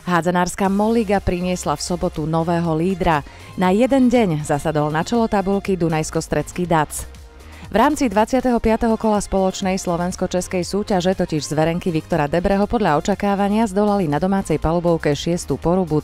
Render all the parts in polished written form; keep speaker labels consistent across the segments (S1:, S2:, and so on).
S1: Hádzanárska Molliga priniesla v sobotu nového lídra. Na jeden deň zasadol na čelo tabuľky dunajsko-stredský Dac. V rámci 25. kola spoločnej slovensko-českej súťaže totiž zverenky Viktora Debreho podľa očakávania zdolali na domácej palubovke 6. Porubu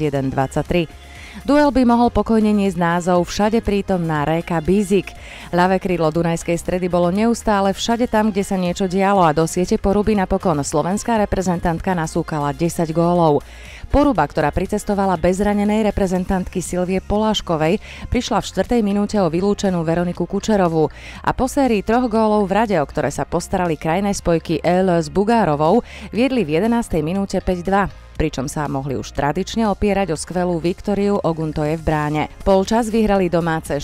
S1: 31-23. Duel by mohol pokojne niesť názov Všade prítomná réka Bízik. Ľavé krídlo Dunajskej Stredy bolo neustále všade tam, kde sa niečo dialo a do siete Poruby napokon slovenská reprezentantka nasúkala 10 gólov. Poruba, ktorá pricestovala bez zranenej reprezentantky Silvie Poláškovej, prišla v 4. minúte o vylúčenú Veroniku Kučerovú a po sérii 3 gólov v rade, o ktoré sa postarali krajné spojky s Bugárovou, viedli v 11. minúte 5-2. Pričom sa mohli už tradične opierať o skvelú Viktóriu Oguntoje v bráne. Polčas vyhrali domáce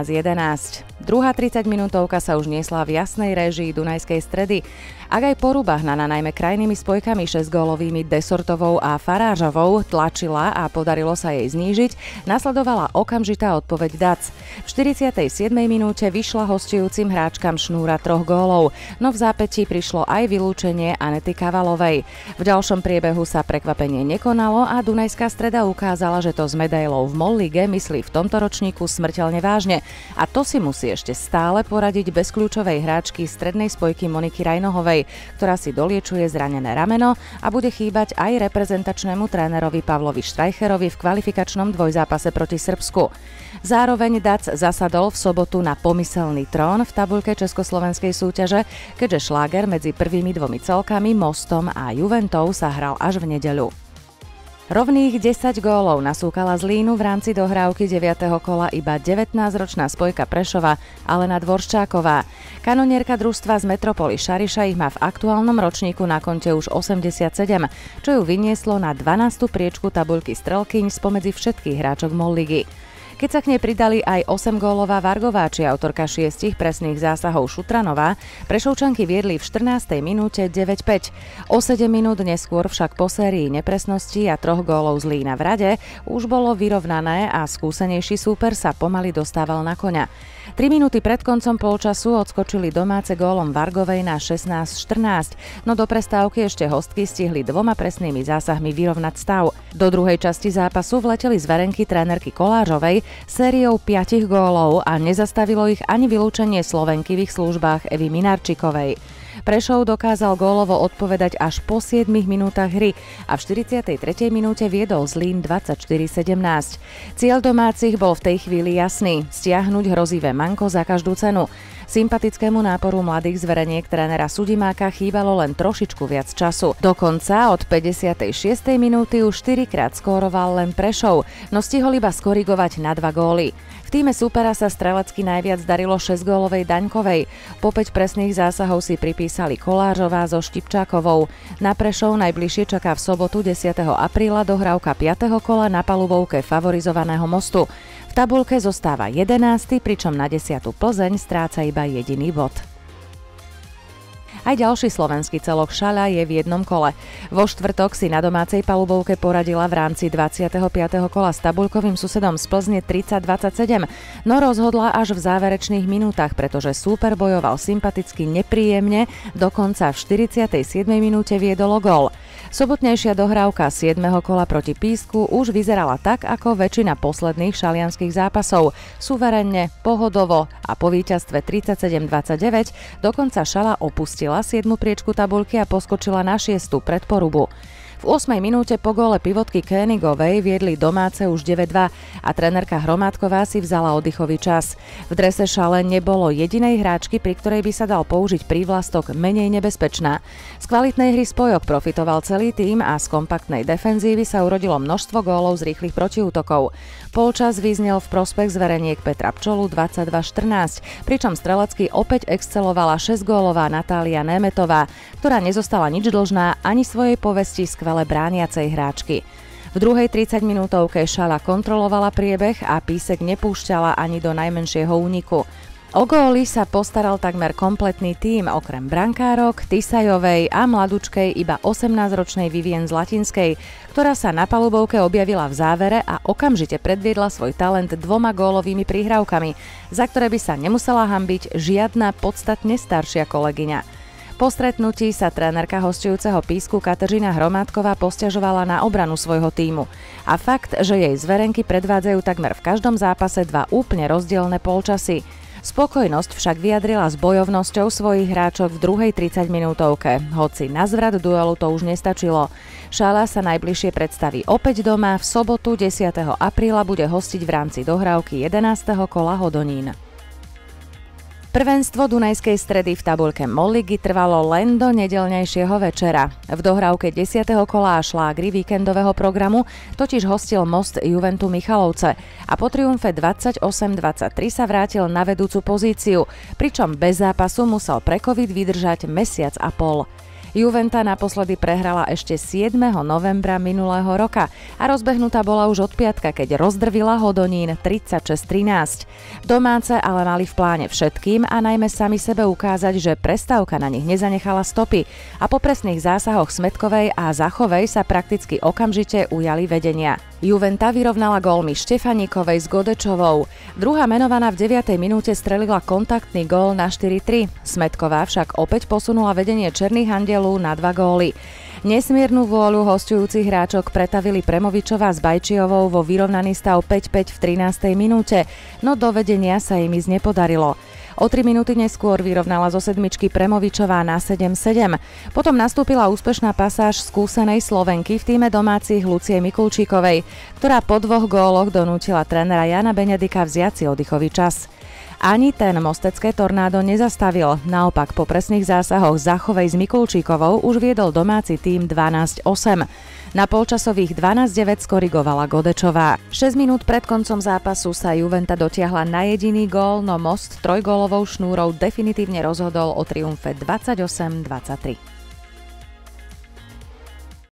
S1: 16-11. Druhá 30-minútovka sa už niesla v jasnej réžii Dunajskej Stredy. Ak aj Poruba, hnaná najmä krajnými spojkami 6-gólovými Desortovou a Farážovou, tlačila a podarilo sa jej znížiť, nasledovala okamžitá odpoveď Dac. V 47. minúte vyšla hostujúcim hráčkam šnúra 3 gólov, no v zápätí prišlo aj vylúčenie Anety Kavalovej. V ďalšom priebehu sa prekvapenie nekonalo a Dunajská Streda ukázala, že to s medailou v Mollige myslí v tomto ročníku smrteľne vážne. A to si musí ešte stále poradiť bez kľúčovej hráčky strednej spojky Moniky Rajnohovej, ktorá si doliečuje zranené rameno a bude chýbať aj reprezentačnému trénerovi Pavlovi Štrajcherovi v kvalifikačnom dvojzápase proti Srbsku. Zároveň Dac zasadol v sobotu na pomyselný trón v tabuľke československej súťaže, keďže šláger medzi prvými dvomi celkami Mostom a Juventou sa hral až v nedeľu. Rovných 10 gólov nasúkala Zlínu v rámci dohrávky 9. kola iba 19-ročná spojka Prešova Alena Dvorščáková. Kanonierka družstva z Metropoly Šariša ich má v aktuálnom ročníku na konte už 87, čo ju vynieslo na 12. priečku tabuľky strelkyň spomedzi všetkých hráčok Molligy. Keď sa k nej pridali aj 8-gólová Vargová či autorka 6 presných zásahov Šutranová, Prešovčanky viedli v 14. minúte 9-5. O 7 minút neskôr však po sérii nepresností a 3 gólov Zlína v rade už bolo vyrovnané a skúsenejší súper sa pomaly dostával na koňa. 3 minúty pred koncom polčasu odskočili domáce gólom Vargovej na 16-14, no do prestávky ešte hostky stihli 2 presnými zásahmi vyrovnať stav. Do druhej časti zápasu vleteli zverenky trénerky Kolářovej sériou 5 gólov a nezastavilo ich ani vylúčenie Slovenky v ich službách Evy Minarčikovej. Prešov dokázal gólovo odpovedať až po 7 minútach hry a v 43. minúte viedol Zlín 24-17. Cieľ domácich bol v tej chvíli jasný – stiahnuť hrozivé manko za každú cenu. Sympatickému náporu mladých zvereniek trénera Sudimáka chýbalo len trošičku viac času. Dokonca od 56. minúty už 4-krát skóroval len Prešov, no stihol iba skorigovať na 2 góly. V tíme súpera sa strelecky najviac darilo 6-gólovej Daňkovej. Po 5 presných zásahov si pripísali Kolářová so Štipčákovou. Na Prešov najbližšie čaká v sobotu 10. apríla dohrávka 5. kola na palubovke favorizovaného Mostu. V tabuľke zostáva 11., pričom na 10. Plzeň stráca iba jediný bod. Aj ďalší slovenský celok Šaľa je v jednom kole. Vo štvrtok si na domácej palubovke poradila v rámci 25. kola s tabuľkovým susedom z Plzne 30-27, no rozhodla až v záverečných minútach, pretože súper bojoval sympaticky nepríjemne, dokonca v 47. minúte viedol gól. Sobotnejšia dohrávka 7. kola proti Písku už vyzerala tak, ako väčšina posledných šalianských zápasov. Suverenne, pohodovo a po víťazstve 37-29 dokonca Šala opustila 7. priečku tabuľky a poskočila na 6. pred Porubu. V 8. minúte po góle pivotky Koenigovej viedli domáce už 9-2 a trénerka Hromádková si vzala oddychový čas. V drese Šale nebolo jedinej hráčky, pri ktorej by sa dal použiť prívlastok menej nebezpečná. Z kvalitnej hry spojok profitoval celý tím a z kompaktnej defenzívy sa urodilo množstvo gólov z rýchlych protiútokov. Polčas vyznel v prospech zvereniek Petra Pčolu 22-14, pričom strelecky opäť excelovala 6-gólová Natália Németová, ktorá nezostala nič dlžná ani svojej povesti skvele brániacej hráčky. V druhej 30-minútovke Šala kontrolovala priebeh a Písek nepúšťala ani do najmenšieho úniku. O góly sa postaral takmer kompletný tím, okrem brankárok, Tisajovej a mladučkej iba 18-ročnej Vivien Zlatinskej, ktorá sa na palubovke objavila v závere a okamžite predviedla svoj talent 2 gólovými prihrávkami, za ktoré by sa nemusela hanbiť žiadna podstatne staršia kolegyňa. Po stretnutí sa trénerka hosťujúceho Písku Kateřina Hromádková posťažovala na obranu svojho tímu a fakt, že jej zverenky predvádzajú takmer v každom zápase dva úplne rozdielne polčasy. Spokojnosť však vyjadrila s bojovnosťou svojich hráčok v druhej 30-minútovke, hoci na zvrat duelu to už nestačilo. Šála sa najbližšie predstaví opäť doma, v sobotu 10. apríla bude hostiť v rámci dohrávky 11. kola Hodonín. Prvenstvo Dunajskej Stredy v tabuľke MOL ligy trvalo len do nedeľnejšieho večera. V dohrávke 10. kola a šlágry víkendového programu totiž hostil Most Juventu Michalovce a po triumfe 28-23 sa vrátil na vedúcu pozíciu, pričom bez zápasu musel pre COVID vydržať mesiac a pol. Juventa naposledy prehrala ešte 7. novembra minulého roka a rozbehnutá bola už od piatka, keď rozdrvila Hodonín 36-13. Domáce ale mali v pláne všetkým a najmä sami sebe ukázať, že prestávka na nich nezanechala stopy a po presných zásahoch Smetkovej a Zachovej sa prakticky okamžite ujali vedenia. Juventa vyrovnala gólmi Štefaníkovej s Godečovou. Druhá menovaná v 9. minúte strelila kontaktný gól na 4-3. Smetková však opäť posunula vedenie Černých andelov na 2 góly. Nesmiernu vôľu hosťujúcich hráčok pretavili Premovičová s Bajčiovou vo vyrovnaný stav 5-5 v 13. minúte, no do vedenia sa im ísť nepodarilo. O 3 minúty neskôr vyrovnala zo sedmičky Premovičová na 7-7. Potom nastúpila úspešná pasáž skúsenej Slovenky v tíme domácich Lucie Mikulčíkovej, ktorá po 2 góloch donútila trénera Jana Beňadika vziať si oddychový čas. Ani ten mostecké tornádo nezastavil, naopak po presných zásahoch Zachovej s Mikulčíkovou už viedol domáci tím 12-8. Na polčasových 12-9 skorigovala Godečová. 6 minút pred koncom zápasu sa Juventa dotiahla na jediný gól, no Most trojgólovou šnúrou definitívne rozhodol o triumfe 28-23.